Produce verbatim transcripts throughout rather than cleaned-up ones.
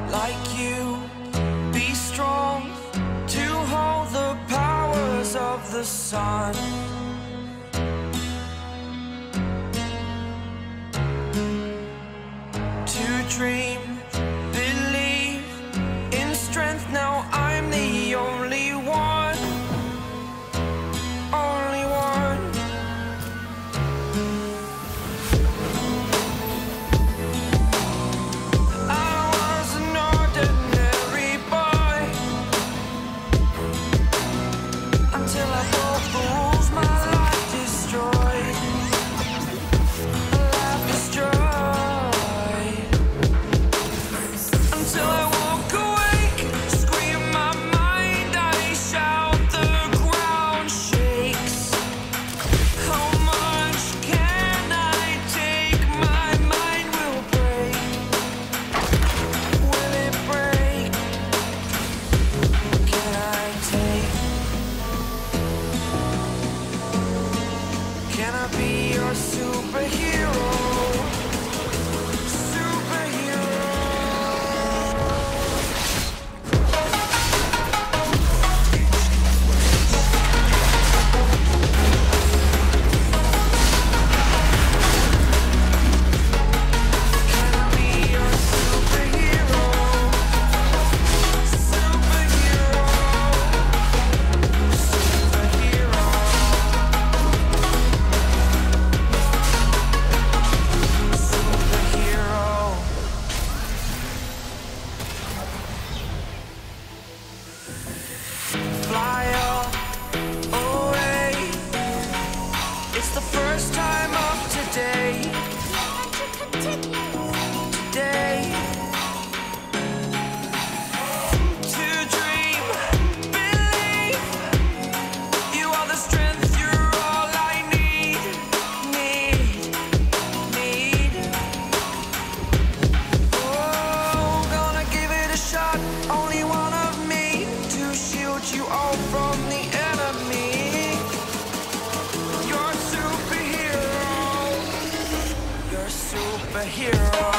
like you. Be strong to hold the powers of the sun. To dream, believe in strength. Now I'm the only one, only one. I was an ordinary boy until I broke the rules. My life destroyed, my life destroyed. Until I walk awake, scream my mind, I shout, the ground shakes. How much can I take? My mind will break. Will it break? Can I take? Can I be your superhero? Fly away. It's the first time of today. Today. To dream, believe. You are the strength, you're all I need. Need, need. Oh, gonna give it a shot. Only one of me to shield you all from the enemy. You're a superhero. You're a superhero.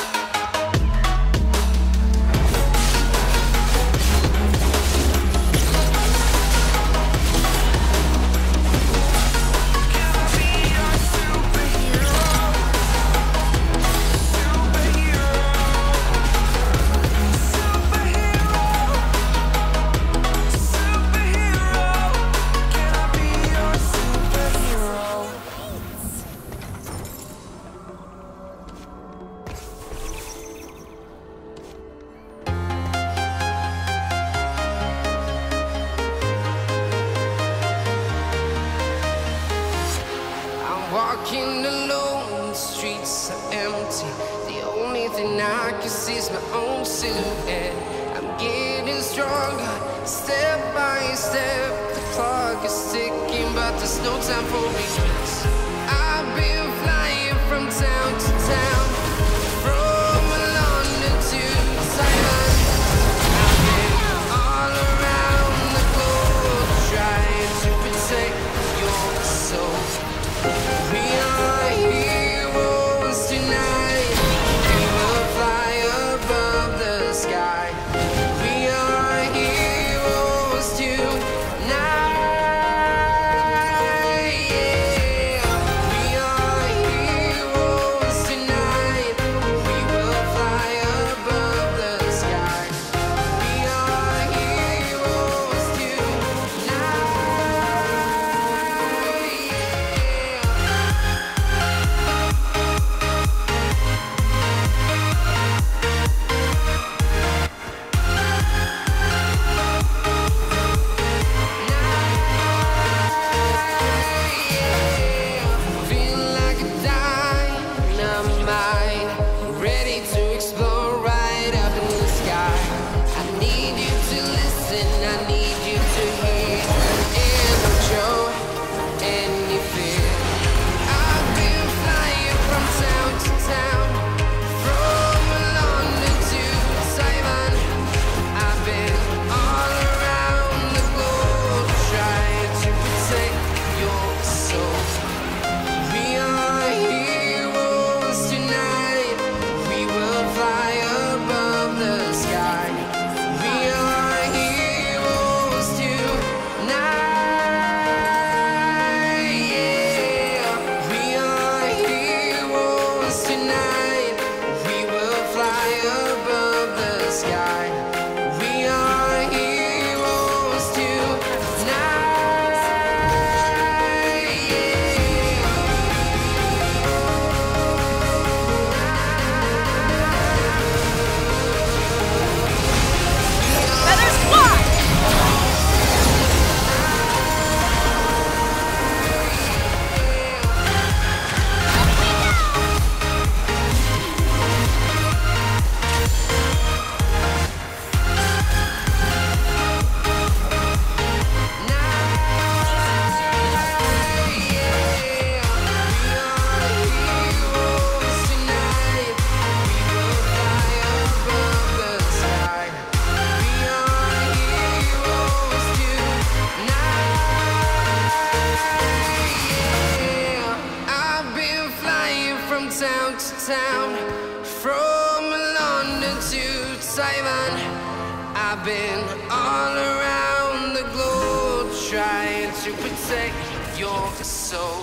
Can I be your superhero? Superhero. Superhero. Superhero. Can I be your superhero? I'm walking alone, the streets are empty. The only thing I can see is my own silhouette. I'm getting stronger, step by step. The clock is ticking, but there's no time for regrets. I've been flying from town to town, from London to Taiwan. I've been all around the globe, trying to protect your soul. We are heroes tonight. We will fly above the sky. We are heroes tonight. Yeah. We are to town, from London to Taiwan. I've been all around the globe trying to protect your soul.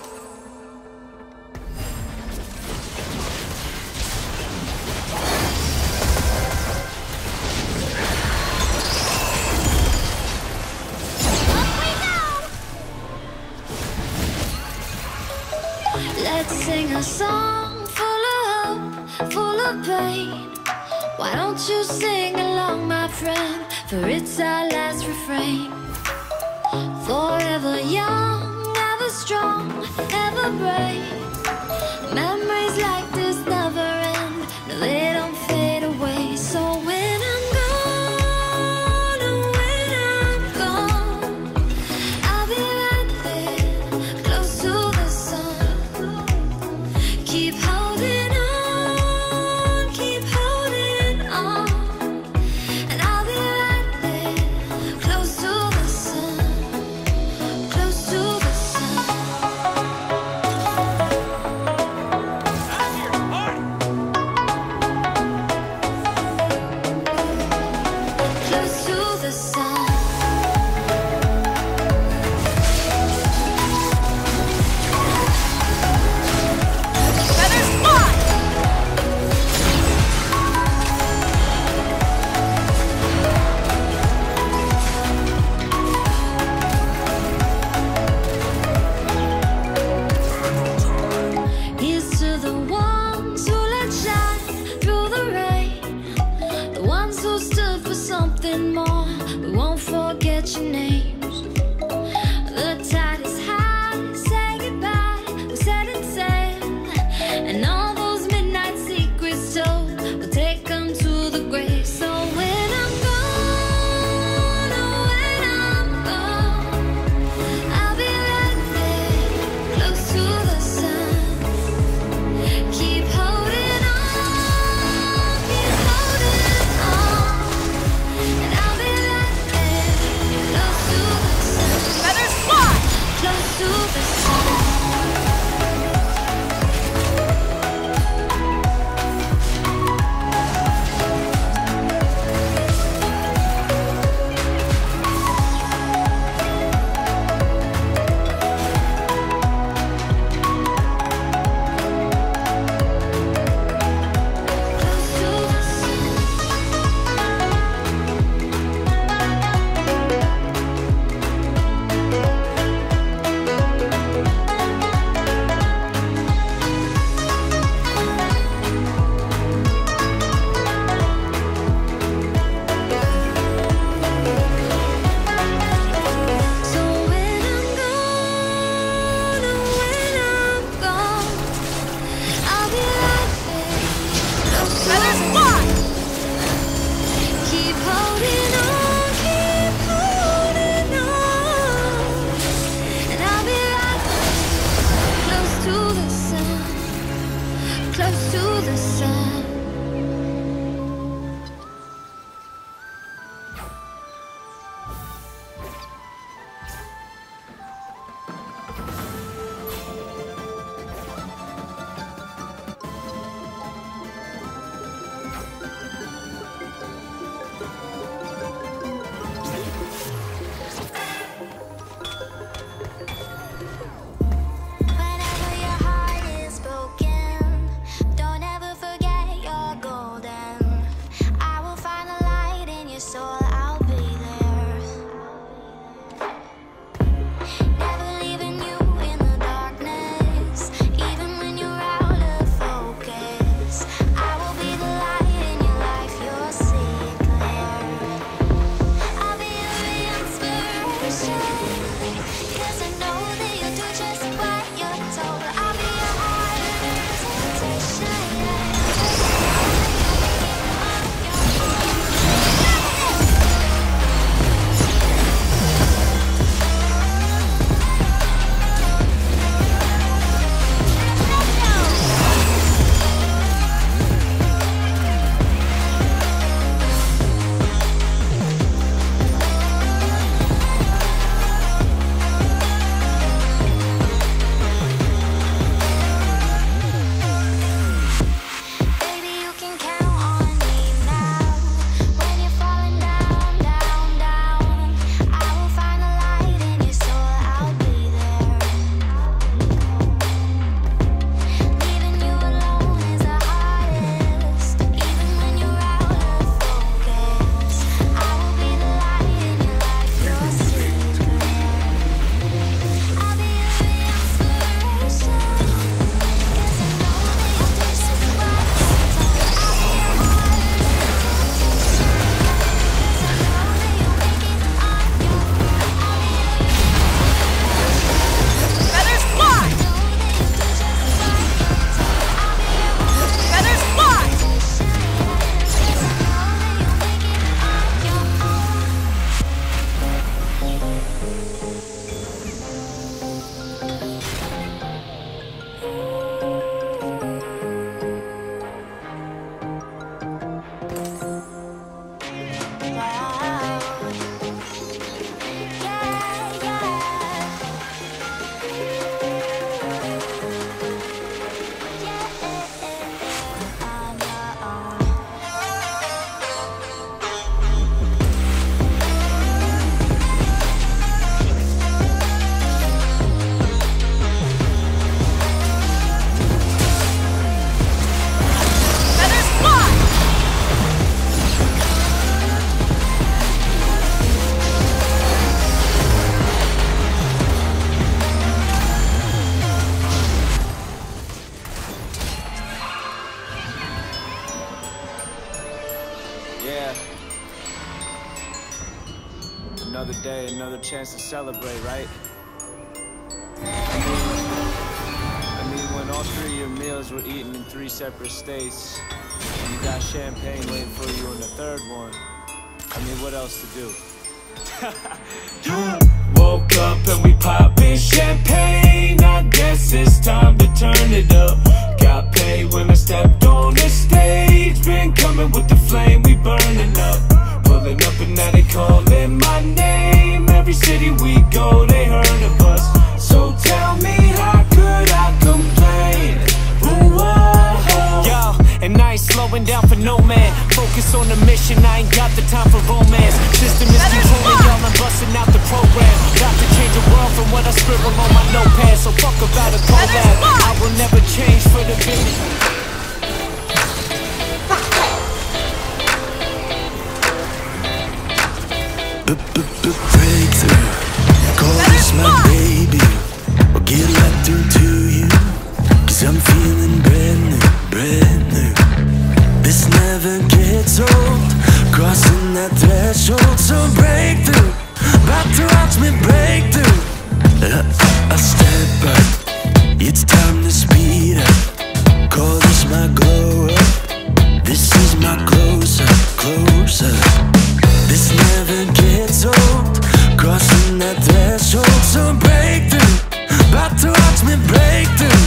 Let's sing a song full of hope, full of pain. Why don't you sing along, my friend? For it's our last refrain. Forever young, ever strong, ever brave. Memories like this never end, no, they don't fade away. So when I'm gone, oh, when I'm gone, I'll be right there, close to the sun. Keep holding on, keep holding on, and I'll be right there, close to the sun, close to the sun. day, another chance to celebrate, right? I mean, when all three of your meals were eaten in three separate states, and you got champagne waiting for you in the third one, I mean, what else to do? Woke up and we poppin' champagne. I guess it's time to turn it up. Got paid when I stepped on the stage. Been coming with the flame, we burning up. Pulling up and now they calling my name. Every city we go, they heard of us. So tell me, how could I complain? Ooh, oh, oh. Yo, and I ain't slowing down for no man. Focus on the mission, I ain't got the time for romance. System is controlling y'all, I'm busting out the program. Got to change the world from what I scribble on my notepad. So fuck about a collab, I will never change for the business. Breakthrough, call this my baby. I'll get right through to you, cause I'm feeling brand new, brand new. This never gets old, crossing that threshold. So breakthrough, about to watch me break through. uh, I step up, it's time to speed up. Call this my glow up, this is my close up, close up. This never gets old, crossing that threshold. So breakthrough, about to watch me break through.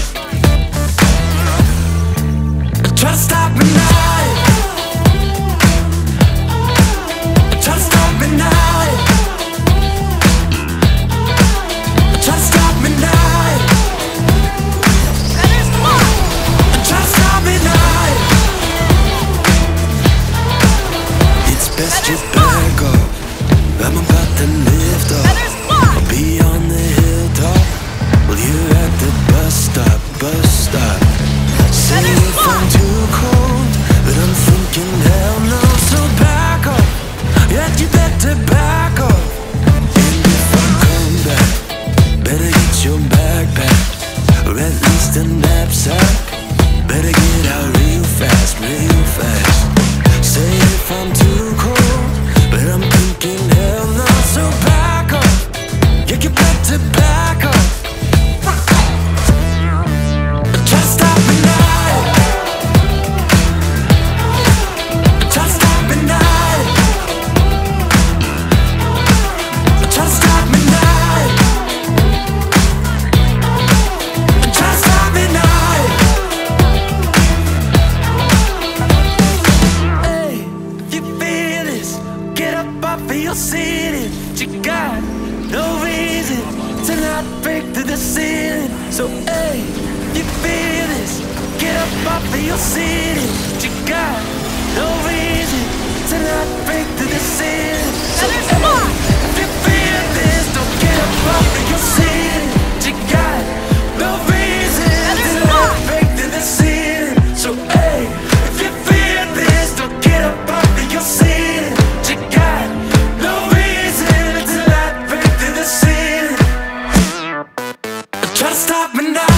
Try to stop me now, try to stop me now, try to stop me now, try to stop me now. It's best you back off, I'm about to lift off. I'll be on the hilltop, well you're at the bus stop, bus stop. Say if I'm too cold, but I'm thinking hell no. So back off, yeah you better back off. And if I come back, better get your backpack, or at least a knapsack. Better get out real fast, real fast. Say if I'm too cold, but I'm thinking hell no. So back off, yeah you better back off. Try to stop me now, try to stop me now, try to stop me now, try to stop me now. Hey, if you feel this, get up off of your seat. You got no reason to not break through the ceiling. So hey, if you feel this, get up off of your seat. You got no reason to not break through the ceiling. So hey, if you feel this, don't get up off of your seat. You got no reason to not break through the ceiling. So hey, if you feel this, don't get up off of your seat. You got no reason to not break through the ceiling. Try to stop me now.